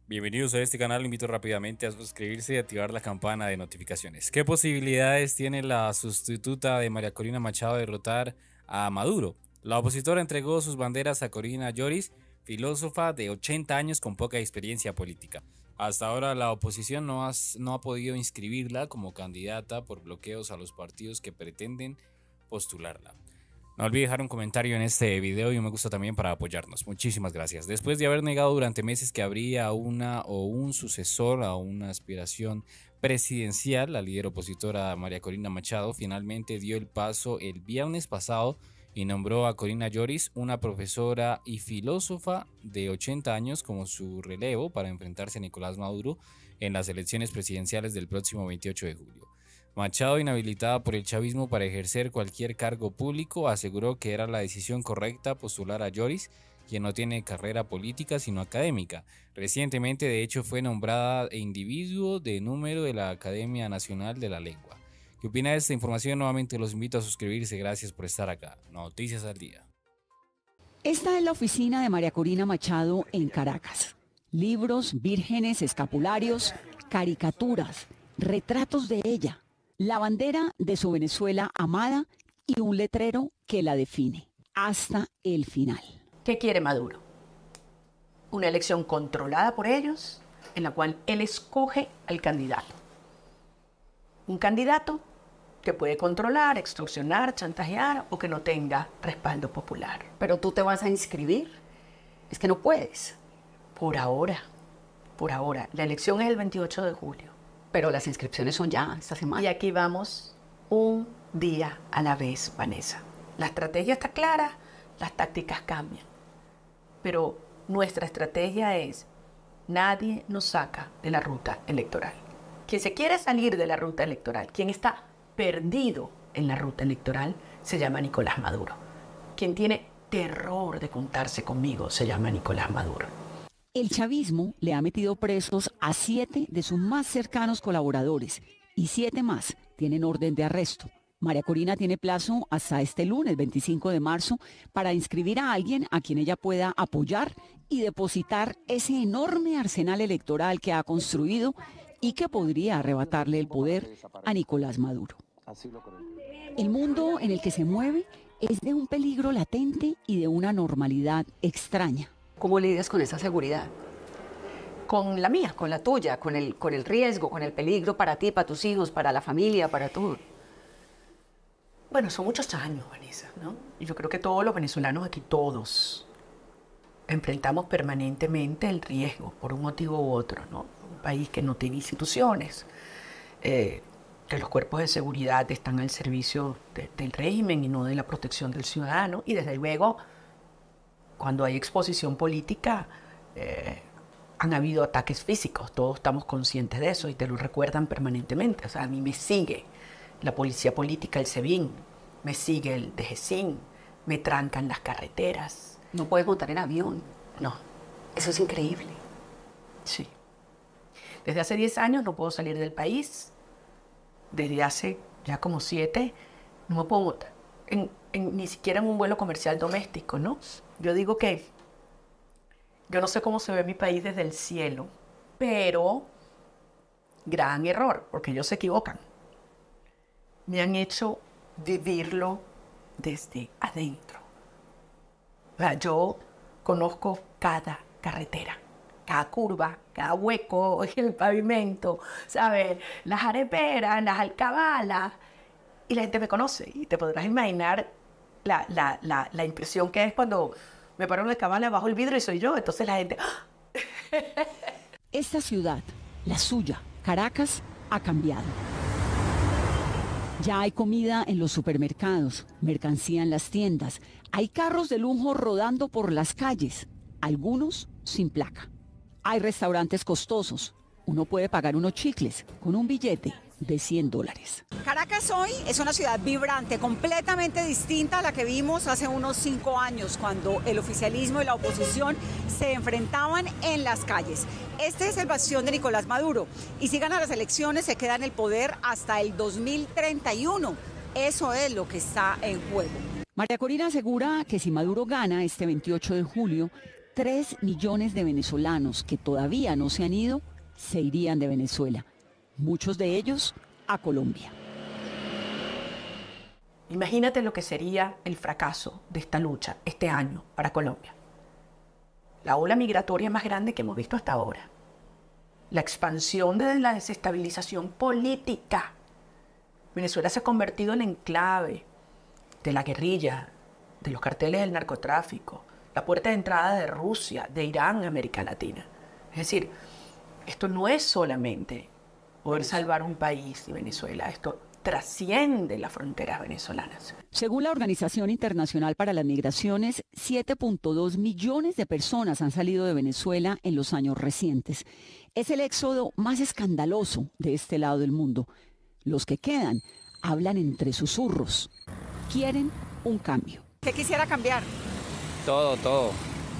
Bienvenidos a este canal, invito rápidamente a suscribirse y activar la campana de notificaciones. ¿Qué posibilidades tiene la sustituta de María Corina Machado de derrotar a Maduro? La opositora entregó sus banderas a Corina Lloris, filósofa de 80 años con poca experiencia política. Hasta ahora la oposición no ha podido inscribirla como candidata por bloqueos a los partidos que pretenden postularla. No olvide dejar un comentario en este video y un me gusta también para apoyarnos. Muchísimas gracias. Después de haber negado durante meses que habría una o un sucesor a una aspiración presidencial, la líder opositora María Corina Machado finalmente dio el paso el viernes pasado y nombró a Corina Lloris, una profesora y filósofa de 80 años, como su relevo para enfrentarse a Nicolás Maduro en las elecciones presidenciales del próximo 28 de julio. Machado, inhabilitada por el chavismo para ejercer cualquier cargo público, aseguró que era la decisión correcta postular a Lloris, quien no tiene carrera política sino académica. Recientemente, de hecho, fue nombrada individuo de número de la Academia Nacional de la Lengua. ¿Qué opina de esta información? Nuevamente los invito a suscribirse. Gracias por estar acá. Noticias al día. Esta es la oficina de María Corina Machado en Caracas. Libros, vírgenes, escapularios, caricaturas, retratos de ella, la bandera de su Venezuela amada y un letrero que la define hasta el final. ¿Qué quiere Maduro? Una elección controlada por ellos, en la cual él escoge al candidato. Un candidato que puede controlar, extorsionar, chantajear o que no tenga respaldo popular. ¿Pero tú te vas a inscribir? Es que no puedes. Por ahora. La elección es el 28 de julio. Pero las inscripciones son ya esta semana. Y aquí vamos un día a la vez, Vanessa. La estrategia está clara, las tácticas cambian. Pero nuestra estrategia es: nadie nos saca de la ruta electoral. Quien se quiere salir de la ruta electoral, quien está perdido en la ruta electoral, se llama Nicolás Maduro. Quien tiene terror de contarse conmigo se llama Nicolás Maduro. El chavismo le ha metido presos a 7 de sus más cercanos colaboradores y 7 más tienen orden de arresto. María Corina tiene plazo hasta este lunes 25 de marzo para inscribir a alguien a quien ella pueda apoyar y depositar ese enorme arsenal electoral que ha construido y que podría arrebatarle el poder a Nicolás Maduro. El mundo en el que se mueve es de un peligro latente y de una normalidad extraña. ¿Cómo lidias con esa seguridad? Con la mía. Con la tuya, con el riesgo, con el peligro para ti, para tus hijos, para la familia, para todo. Bueno, son muchos años, Vanessa, ¿no? Y yo creo que todos los venezolanos aquí, todos, enfrentamos permanentemente el riesgo por un motivo u otro, ¿no? Un país que no tiene instituciones, que los cuerpos de seguridad están al servicio del régimen y no de la protección del ciudadano. Y desde luego, cuando hay exposición política, han habido ataques físicos. Todos estamos conscientes de eso y te lo recuerdan permanentemente. O sea, a mí me sigue la policía política, el SEBIN, me sigue el DGCIN, me trancan las carreteras. No puedes montar en avión. No. Eso es increíble. Sí. Desde hace 10 años no puedo salir del país. Desde hace ya como 7 no me puedo montar ni siquiera en un vuelo comercial doméstico, ¿no? Yo digo que yo no sé cómo se ve mi país desde el cielo, pero gran error, porque ellos se equivocan. Me han hecho vivirlo desde adentro. O sea, yo conozco cada carretera, cada curva, cada hueco en el pavimento, ¿sabes? Las areperas, las alcabalas, y la gente me conoce. Y te podrás imaginar la impresión que es cuando me paro en la alcabala bajo el vidrio y soy yo. Entonces la gente... Esta ciudad, la suya, Caracas, ha cambiado. Ya hay comida en los supermercados, mercancía en las tiendas, hay carros de lujo rodando por las calles, algunos sin placa. Hay restaurantes costosos, uno puede pagar unos chicles con un billete de $100. Caracas hoy es una ciudad vibrante, completamente distinta a la que vimos hace unos 5 años, cuando el oficialismo y la oposición se enfrentaban en las calles. Este es el bastión de Nicolás Maduro, y si gana las elecciones se queda en el poder hasta el 2031. Eso es lo que está en juego. María Corina asegura que si Maduro gana este 28 de julio, 3 millones de venezolanos que todavía no se han ido se irían de Venezuela, muchos de ellos a Colombia. Imagínate lo que sería el fracaso de esta lucha este año para Colombia. La ola migratoria más grande que hemos visto hasta ahora. La expansión de la desestabilización política. Venezuela se ha convertido en enclave de la guerrilla, de los carteles del narcotráfico, la puerta de entrada de Rusia, de Irán a América Latina. Es decir, esto no es solamente poder salvar un país y Venezuela, esto trasciende las fronteras venezolanas. Según la Organización Internacional para las Migraciones, 7.2 millones de personas han salido de Venezuela en los años recientes. Es el éxodo más escandaloso de este lado del mundo. Los que quedan hablan entre susurros. Quieren un cambio. ¿Qué quisiera cambiar? Todo.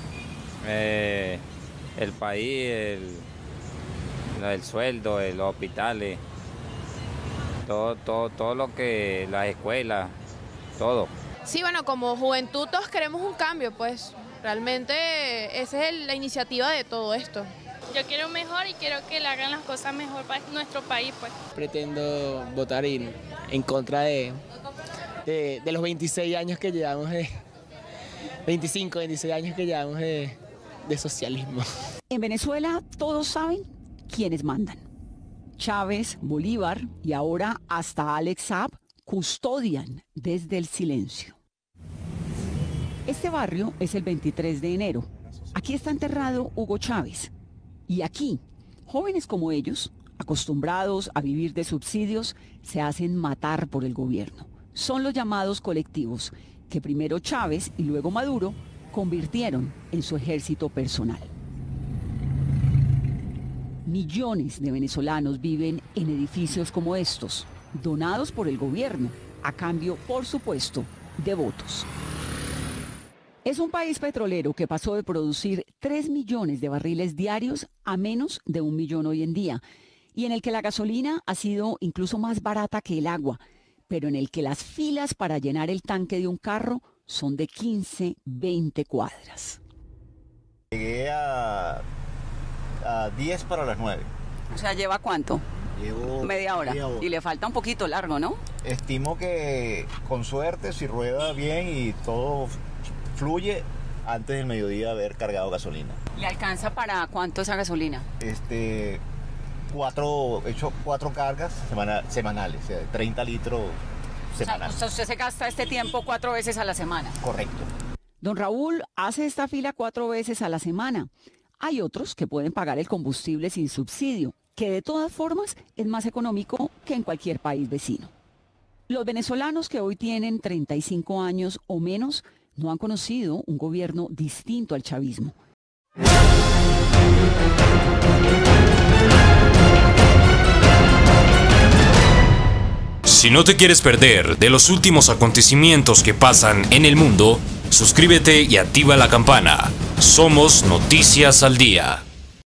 El país, el sueldo, los hospitales, todo lo que, las escuelas, todo. Sí, bueno, como juventud todos queremos un cambio, pues realmente esa es la iniciativa de todo esto. Yo quiero mejor y quiero que le hagan las cosas mejor para nuestro país, pues. Pretendo votar en contra de los 26 años que llevamos 26 años que llevamos de socialismo. En Venezuela todos saben quiénes mandan. Chávez, Bolívar y ahora hasta Alex Saab custodian desde el silencio. Este barrio es el 23 de enero. Aquí está enterrado Hugo Chávez. Y aquí, jóvenes como ellos, acostumbrados a vivir de subsidios, se hacen matar por el gobierno. Son los llamados colectivos, que primero Chávez y luego Maduro convirtieron en su ejército personal. Millones de venezolanos viven en edificios como estos, donados por el gobierno, a cambio, por supuesto, de votos. Es un país petrolero que pasó de producir 3 millones de barriles diarios a menos de 1 millón hoy en día, y en el que la gasolina ha sido incluso más barata que el agua, pero en el que las filas para llenar el tanque de un carro son de 15, 20 cuadras. Llegué a 10 para las 9. O sea, ¿lleva cuánto? Llevo media hora. Y le falta un poquito largo, ¿no? Estimo que con suerte, si rueda bien y todo fluye, antes del mediodía haber cargado gasolina. ¿Le alcanza para cuánto esa gasolina? He hecho 4 cargas semanales, o sea, 30 litros semanales. O sea, usted se gasta este tiempo 4 veces a la semana. Correcto. Don Raúl hace esta fila 4 veces a la semana. Hay otros que pueden pagar el combustible sin subsidio, que de todas formas es más económico que en cualquier país vecino. Los venezolanos que hoy tienen 35 años o menos no han conocido un gobierno distinto al chavismo. Si no te quieres perder de los últimos acontecimientos que pasan en el mundo, suscríbete y activa la campana. Somos Noticias al Día.